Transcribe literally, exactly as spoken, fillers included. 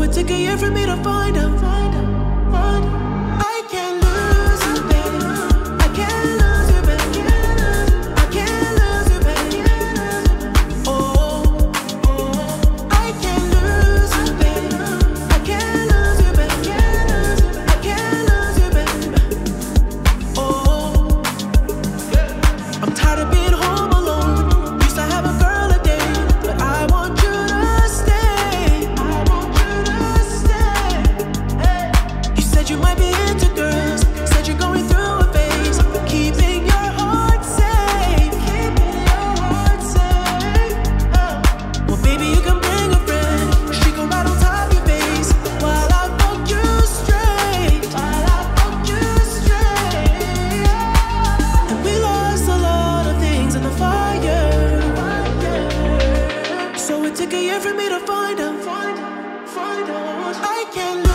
it took a year for me to find out. Find out, find out. I can't lose you, baby. I can't lose you, baby. I can't lose you, baby. Oh, oh. I can't lose you, baby. I can't lose you, baby. I can't lose you, baby. Oh, I'm tired of being home alone. Used to have a girl a day, but I want you to stay. I want you to stay. Hey. You said you might be into girls. Said you're going through a phase. Keeping your heart safe. Keeping your heart safe. Oh. Well, baby, you can bring a friend. She can ride on top of your face while I fuck you straight. While I fuck you straight. And we lost a lot of things in the fire. So it took a year for me to find out. Find out, find out. I can't